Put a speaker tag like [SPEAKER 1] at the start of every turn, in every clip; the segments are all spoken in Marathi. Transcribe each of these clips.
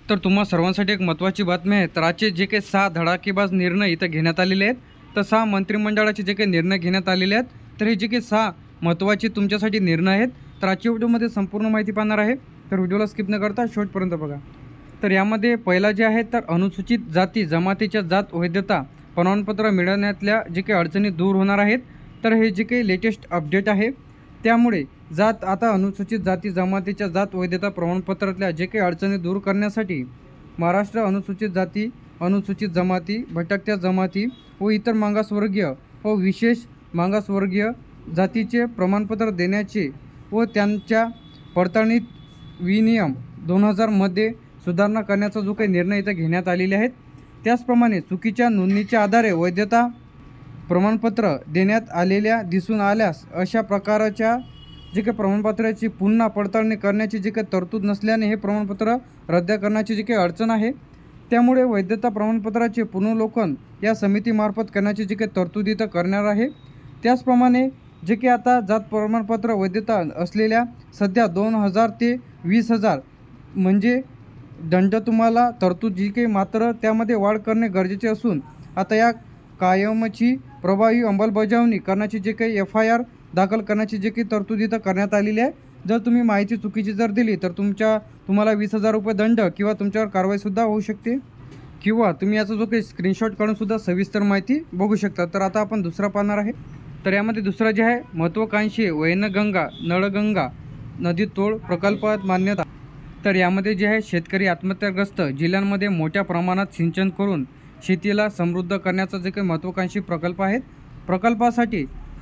[SPEAKER 1] तर तुम्हा सर्वांसाठी एक महत्त्वाची बातमी आहे। तर आजचे जे काही 6 धडाकेबाज निर्णय इथं घेण्यात आलेले आहेत, तर 6 मंत्रिमंडळाचे जे काही निर्णय घेण्यात आलेले आहेत, तर हे जे काही 6 महत्त्वाचे तुमच्यासाठी निर्णय आहेत, तर आजच्या व्हिडिओमध्ये संपूर्ण माहिती पाहणार आहे। तर व्हिडिओला स्किप न करता शेवटपर्यंत बघा। तर यामध्ये पहिला जे आहे तर अनुसूचित जाती जमातीच्या जात वैधता प्रमाणपत्र मिळवण्यातल्या जे काही अडचणी दूर होणार आहेत। तर हे जे काही लेटेस्ट अपडेट आहे, त्यामुळे जात आता अनुसूचित जाती जमातीच्या जात वैधता प्रमाणपत्रातल्या जे काही अडचणी दूर करण्यासाठी महाराष्ट्र अनुसूचित जाती, अनुसूचित जमाती, भटकत्या जमाती व इतर मागासवर्गीय व विशेष मागासवर्गीय जातीचे प्रमाणपत्र देण्याचे व त्यांच्या पडताळणीत विनियम 2000 मध्ये सुधारणा करण्याचा जो काही निर्णय इथं घेण्यात आलेले आहेत, त्याचप्रमाणे चुकीच्या नोंदणीच्या आधारे वैधता प्रमाणपत्र देण्यात आलेल्या दिसून आल्यास अशा प्रकारच्या जे काही प्रमाणपत्राची पुन्हा पडताळणी करण्याची जी काही तरतूद नसल्याने हे प्रमाणपत्र रद्द करण्याची जी काही अडचण आहे, त्यामुळे वैधता प्रमाणपत्राचे पुनर्वलोकन या समितीमार्फत करण्याची जी काही तरतूद इथं करणार आहे। त्याचप्रमाणे जे काही आता जात प्रमाणपत्र वैधता असलेल्या सध्या 2000 ते 20000 म्हणजे दंड तुम्हाला तरतूद जी काही मात्र त्यामध्ये वाढ करणे गरजेचे असून आता या कायमची प्रभावी अंमलबजावणी करण्याची जे काही FIR दाखल करण्याची जे काही तरतूद इथं करण्यात आलेली आहे। जर तुम्ही माहिती चुकीची जर दिली तर तुम्हाला 20,000 रुपये दंड किंवा तुमच्यावर कारवाईसुद्धा होऊ शकते, किंवा तुम्ही याचा जो काही स्क्रीनशॉट काढून सुद्धा सविस्तर माहिती बघू शकता। तर आता आपण दुसरा पाहणार आहे। तर यामध्ये दुसरा जे आहे महत्त्वाकांक्षी वैनगंगा नळगंगा नदी तोड प्रकल्पात मान्यता। तर यामध्ये जे आहे शेतकरी आत्महत्याग्रस्त जिल्ह्यांमध्ये मोठ्या प्रमाणात सिंचन करून शेतीला समृद्ध करण्याचा जे काही महत्त्वाकांक्षी प्रकल्प आहेत, प्रकल्पासाठी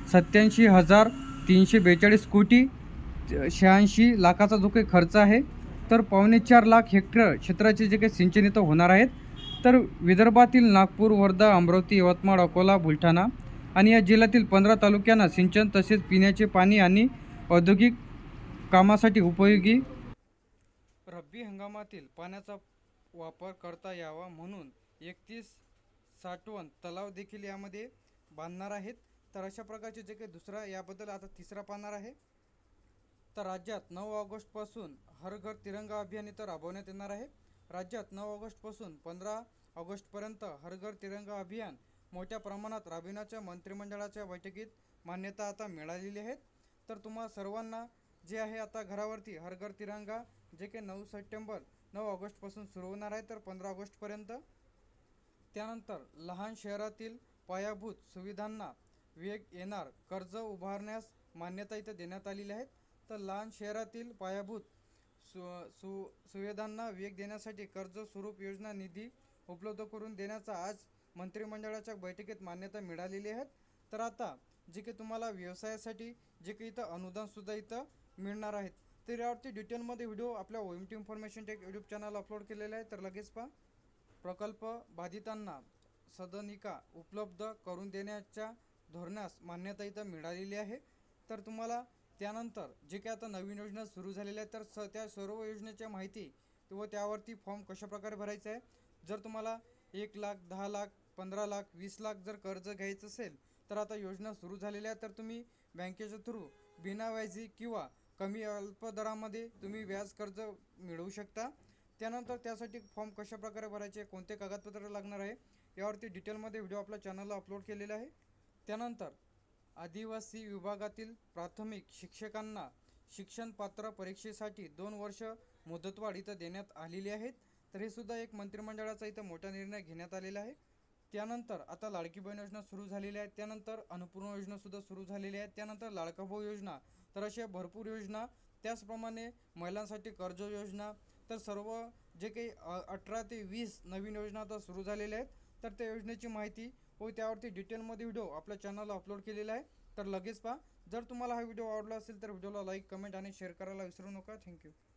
[SPEAKER 1] 87,342 कोटी 86 लाखाचा जो काही खर्च आहे, तर 4.25 लाख हेक्टर क्षेत्राचे जे काही सिंचन इथं होणार आहेत। तर विदर्भातील नागपूर, वर्धा, अमरावती, यवतमाळ, अकोला, बुलढाणा आणि या जिल्ह्यातील 15 तालुक्यांना सिंचन तसेच पिण्याचे पाणी आणि औद्योगिक कामासाठी उपयोगी रब्बी हंगामातील पाण्याचा वापर करता यावा म्हणून 31 साठवण तलाव देखील यामध्ये बांधणार आहेत। तर अशा प्रकारचे जे काही दुसरा याबद्दल आता तिसरा पाहणार आहे। तर राज्यात 9 ऑगस्टपासून हर घर तिरंगा अभियान इथं राबवण्यात येणार आहे। राज्यात 9 ऑगस्टपासून 15 ऑगस्टपर्यंत हर घर तिरंगा अभियान मोठ्या प्रमाणात राबविण्याच्या मंत्रिमंडळाच्या बैठकीत मान्यता आता मिळालेली आहे। तर तुम्हा सर्वांना जे आहे आता घरावरती हर घर तिरंगा जे काही 9 ऑगस्टपासून सुरू होणार आहे, तर 15 ऑगस्टपर्यंत। त्यानंतर लहान शहरातील पायाभूत सुविधांना वेग येणार, कर्ज उभारण्यास मान्यता इथं देण्यात आलेली आहे। तर लहान शहरातील पायाभूत सुविधांना वेग देण्यासाठी कर्ज स्वरूप योजना निधी उपलब्ध करून देण्याचा आज मंत्रिमंडळाच्या बैठकीत मान्यता मिळालेली आहे। तर आता जे काही तुम्हाला व्यवसायासाठी जे काही इथं अनुदानसुद्धा इथं मिळणार आहेत, तर यावरती डिटेलमध्ये व्हिडिओ आपल्या OMT information tech YouTube channel upload केलेला आहे, तर लगेच पहा। प्रकल्प बाधितांना सदनिका उपलब्ध करून देण्याच्या धोरणास मान्यता इथं मिळालेली आहे। तर तुम्हाला त्यानंतर जे काही आता नवीन योजना सुरू झालेल्या आहेत, तर त्या सर्व योजनेच्या माहिती व त्यावरती फॉर्म कशाप्रकारे भरायचा आहे, जर तुम्हाला 1 लाख, 10 लाख, 15 लाख, 20 लाख जर कर्ज घ्यायचं असेल, तर आता योजना सुरू झालेल्या आहे, तर तुम्ही बँकेच्या थ्रू बिनाव्याजी किंवा कमी अल्प दरामध्ये तुम्ही व्याज कर्ज मिळवू शकता। त्यानंतर त्यासाठी फॉर्म कशाप्रकारे भरायचे, कोणते कागदपत्र लागणार आहे, यावरती डिटेलमध्ये व्हिडिओ आपल्या चॅनलला अपलोड केलेला आहे। त्यानंतर आदिवासी विभागातील प्राथमिक शिक्षकांना शिक्षण पात्र परीक्षेसाठी 2 वर्ष मुदतवाढ इथं देण्यात आलेली आहे। तर हे सुद्धा एक मंत्रिमंडळाचा इथं मोठा निर्णय घेण्यात आलेला आहे। त्यानंतर आता लाडकी बहीण योजना सुरू झालेली आहे, त्यानंतर अन्नपूर्णा योजनासुद्धा सुरू झालेली आहे, त्यानंतर लाडका भाऊ योजना, तर अशा भरपूर योजना, त्याचप्रमाणे महिलांसाठी कर्ज योजना, तर सर्व जे काही 18 ते 20 नवीन योजना आता सुरू झालेल्या आहेत, तर त्या योजनेची माहिती व त्यावरती डिटेलमध्ये व्हिडिओ आपल्या चॅनलला अपलोड केलेला आहे, तर लगेच पहा। जर तुम्हाला हा व्हिडिओ आवडला असेल तर व्हिडिओला लाईक, कमेंट आणि शेअर करायला विसरू नका। थँक्यू।